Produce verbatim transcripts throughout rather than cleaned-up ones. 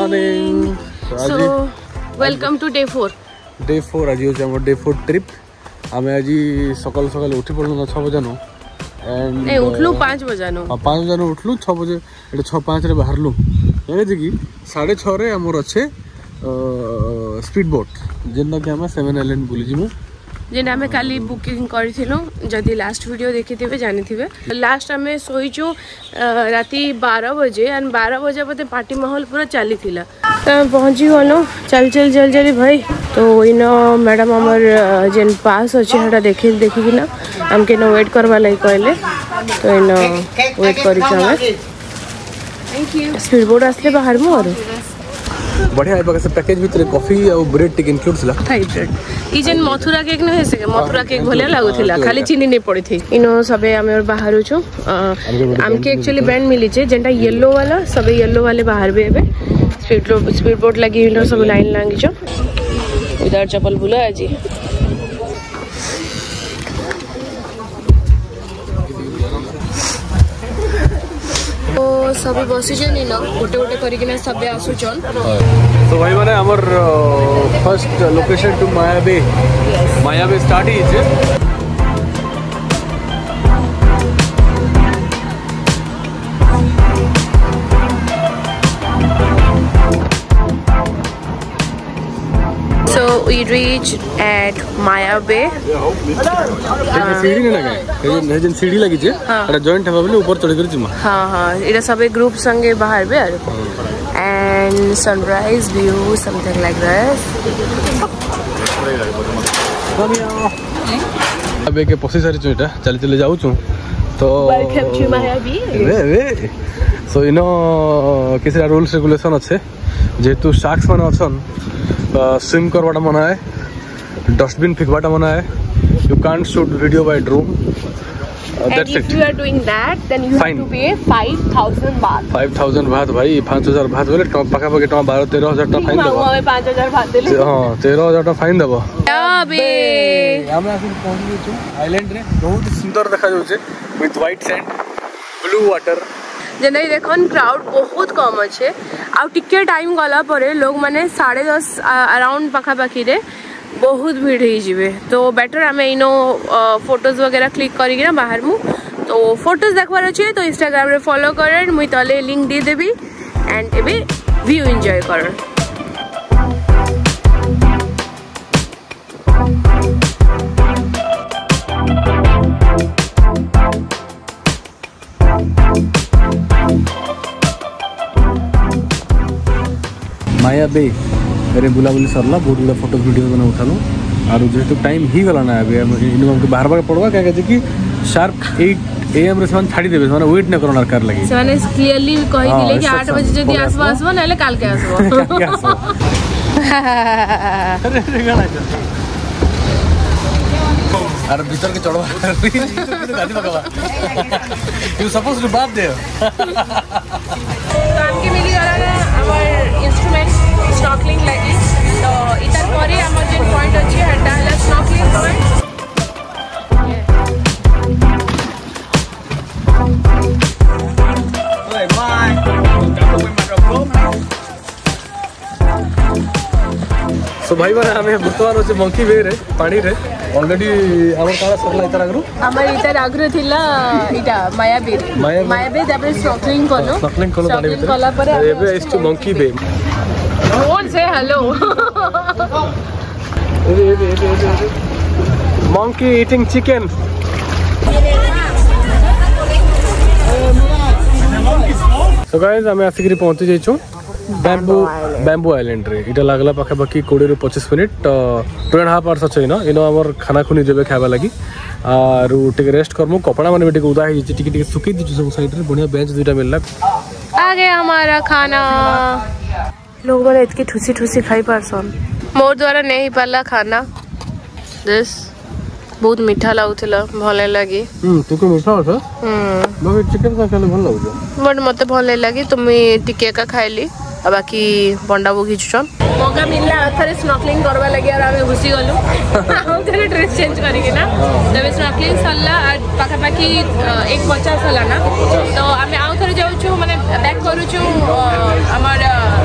Morning. So welcome to day four. Day four आज हूँ आम डे फोर ट्रिप। आम आज सकाल सकाल उठी पड़लु छः बजे नु एंड ए उठलु पाँच बजे नु हां पाँच बजे उठलु छः बजे एटा छः पाँच रे बाहरलु जाने कि साढ़े छः रे हमर अच्छे स्पीड बोट जेनटा कि आम सेवन आइलैंड बुली जिमु जेना आम काली बुकिंग करिथिलु। जदि लास्ट वीडियो देखिथिबे जानिथिबे लास्ट आम शोइचु राति बारह बजे एंड बारह बजे बते पार्टी माहौल पूरा चली थिला। तो पहुंची गलो चल चल चल चली भाई। तो इन मैडम हमर जेन पास अच्छे हटा देखि देखि कि ना हमके न वेट करवा लई कहले। तो इन वेट करि छ हम थैंक यू स्पीड बोट आसले बाहर मु और बढ़िया है बगस पैकेज भीतर कॉफी और ब्रेड टिक इंक्लूड थिला। थाई ब्रेड ई जेन मथुरा केक न हेसे मथुरा केक भले लागुथिला खाली चीनी नै पड़ी थी। इनो सबे हम बाहर छु हमके एक्चुअली बैंड मिली छे जेंटा येलो वाला सबे येलो वाले बाहर बे एबे स्पीड स्पीड बोट लगी इनो सब लाइन लागी छ विदाउट चप्पल बुला आजी। तो सभी बसी जे नी न गोटे गोटे करी के सबे आसु चल। तो भाई माने हमर first location to Maya Bay Maya Bay start ही So we reached at Maya Bay. सीढ़ी नहीं लगा है जन सीढ़ी लगी जे एटा जॉइंट है बोले ऊपर चढ़ कर जिमा। हां हां एटा सबे ग्रुप संगे बाहर bay and sunrise view something like this. अबे के पसी सारी चोटा चल चले जाऊ छु तो वेलकम टू माया बे। वे वे सो इनो किसी रूल्स रेगुलेशन अच्छे जेतु शार्क्स माने अछन स्विम करवाटा मना है, डस्टबिन फेंकवाटा मना है, you can't shoot video by drone that's it. If you are doing that then you have to pay five thousand बात five thousand बात भाई पाँच हज़ार बात बोले पाखा पाखी टका बारह तेरह हज़ार टका फाइन देबो। हमें पाँच हज़ार बात देले हां तेरह हज़ार टका फाइन देबो। अबे हम आसी पहुंच गए छु आइलैंड रे बहुत सुंदर देखा जाउ छे with white sand blue water. जेना देखन क्राउड बहुत कम अच्छे आ टिके टाइम गला परे लोग माने साढ़े दस अराउंड पाखा पाखी रे बहुत भीड़ ही जीवे। तो बेटर आम इनो फोटोज वगैरह क्लिक करी ना बाहर मु तो फोटोज देखबार अच्छे तो इंस्टाग्राम रे फॉलो कर मुई तले लिंक दे देबी एंड एबे व्यू एंजॉय कर। माया बे मेरे बुलाबुली सरला बहुत गुड़ा फोटो वीडियो मैंने उठालु और जेहेतु टाइम ही गला ना अभी इनको बाहर बार पड़वा क्या कहते कि शार्प एट ए एम रे से छाड़ी देबे माने वेट न करना कार लगी से माने क्लियरली कहि दिले कि आठ बजे जदी आसबो आसबो नाले काल के आसबो। अरे रे गाना अरे भीतर के चढ़वा दादी पकावा यू सपोज टू बात दे काम के मिली गला हमर इंस्ट्रूमेंट स्नॉर्कलिंग लगी तो इतर परे हमर जे पॉइंट अछि हटा हला snorkeling point. Bye bye so भाई माने हमें बुतवार होचे मंकी बे रे पानी रे ऑलरेडी हमर काला सरला इतर आगरो हमर इतर आगरो थिला इटा माया बे माया बे तापर स्नॉर्कलिंग कलो स्नॉर्कलिंग कलो पानी भीतर कला परे एबे इज टू मंकी बे कौन से हेलो एबे एबे एबे monkey eating chicken. So guys हमें आसिक पहुंची जाई छु बैम्बू बैम्बू आइलैंड रे इटा लागला पाखा बाकी बीस ରୁ पच्चीस minute two and half hours अछि न इनो हमर खाना खुनी जेबे खाबा लागि आरो टिके रेस्ट करमु कपड़ा माने टिके उदा hi टिके टिके सुखी दिछु सब साइड रे बढ़िया बेंच दुटा मिलला। आ गया हमारा खाना। लोग बोले इतकी ठुसी ठुसी खाई परसन मोर द्वारा नहीं पाला खाना दिस बहुत मीठा लागुथिला भले लागी। हम तुको मीठा होता हम बाकी चिकन का खाले भल लागु बट मते भले लागी तुम टिके का खाइली अब बाकी बंडा बो घिचछन मौका मिलला थरे स्नॉर्कलिंग करवा लगे और आमे घुसी गलु हम थरे ड्रेस चेंज करिके ना तबे स्नॉर्कलिंग सल्ला पाखा पाखी एक पचास हला ना तो आमे आउ थरे जाउ छु माने बैक करू छु हमर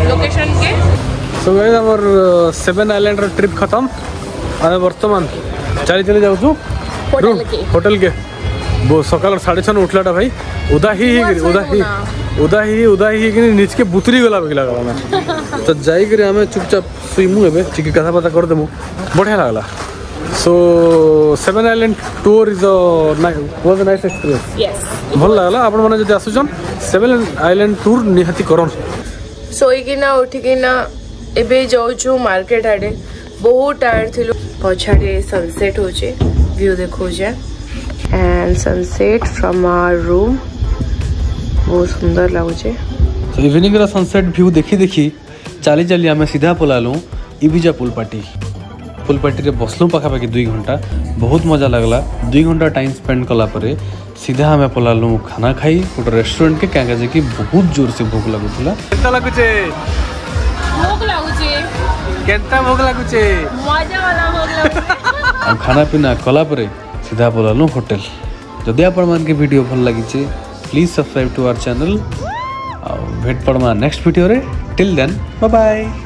लोकेशन के। सो गाइस हमर सेवन आइलैंड रो ट्रिप खत्म। आमे वर्तमान चली चली जाऊ छु होटल के होटल के वो सकाल साढ़े छः उठलाटा भाई उदा ही उदा ही उदा ही उदा ही कि नीच के बुतरी गला बगिला गला तो जाई करे हमें चुपचाप सुइमु एबे चिकी कथा पता कर देमु बढ़िया लागला। So seven island tour is was a nice experience. Yes भल लागला। आपण माने जदि आसुछन सेवन आइलैंड टूर निहाती करन। सोई कि ना उठी कि ना एबे जाऊ छु मार्केट आडे बहुत टायर्ड थिलु पछाडे सनसेट होचे व्यू देखो जे and sunset from our room बहुत सुंदर लागुचे। तो इवनिंग रा सनसेट व्यू देखी देखी चली चली आम सीधा पलालु इविजा पुल पार्टी पुल पार्टी रे बसलु पाखापाखि दुई घंटा बहुत मजा लगला। दुई घंटा टाइम स्पेंड कला परे सीधा आम पलालु खाना खाई गोटे रेस्टोरेंट के क्या कि बहुत जोर से भूख लगुला। केता लगुचे भूख लागुचे केता भूख लगुचे मजा वाला भूख लागुचे। खाना पीना कला परे सीधा पलालु होटल। जदि आपण मान के वीडियो भल लगी please subscribe to our channel. भेट पड़मा नेक्स्ट वीडियो रे। Till then bye bye.